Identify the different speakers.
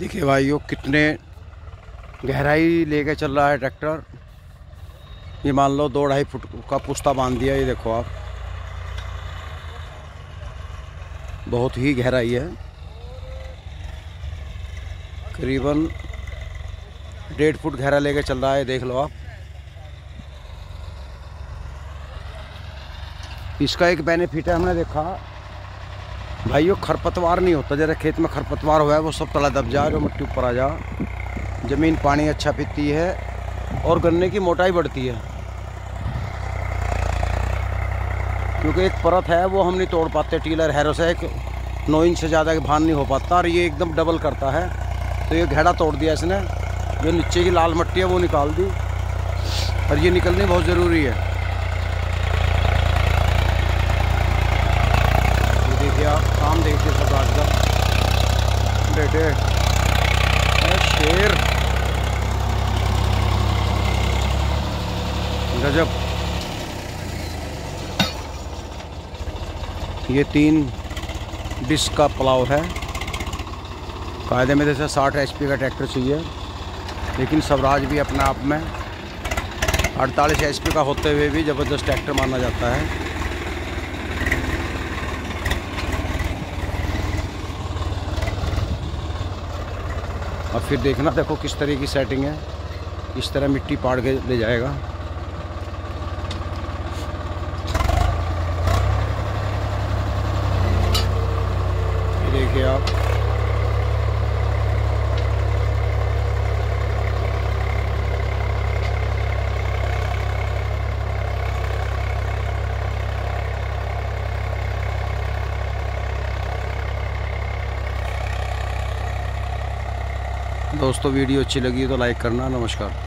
Speaker 1: देखिए भाइयों, कितने गहराई लेके चल रहा है ट्रैक्टर। ये मान लो 2-2.5 फुट का पुश्ता बांध दिया। ये देखो आप, बहुत ही गहराई है। करीबन 1.5 फुट गहरा लेके चल रहा है, देख लो आप। इसका एक बेनिफिट है, हमने देखा भाइयों, खरपतवार नहीं होता। जैसे खेत में खरपतवार हुआ है वो सब तला दब जा, जो मिट्टी ऊपर आ जा, ज़मीन पानी अच्छा पीती है और गन्ने की मोटाई बढ़ती है। क्योंकि एक परत है वो हम नहीं तोड़ पाते टीलर हैरो से, एक 9 इंच से ज़्यादा भान नहीं हो पाता, और ये एकदम डबल करता है। तो ये घेड़ा तोड़ दिया इसने, जो नीचे की लाल मिट्टी है वो निकाल दी, और ये निकलनी बहुत ज़रूरी है। ये देखिए आप, काम देखिए सब आज का बेटे, शेर गजब। ये 3 डिस्क का पलाव है। कायदे में जैसे 60 HP का ट्रैक्टर चाहिए, लेकिन स्वराज भी अपने आप में 48 HP का होते हुए भी ज़बरदस्त ट्रैक्टर माना जाता है। और फिर देखना, देखो किस तरह की सेटिंग है, इस तरह मिट्टी पाड़ के ले जाएगा। ये देखिए आप, दोस्तों वीडियो अच्छी लगी तो लाइक करना। नमस्कार।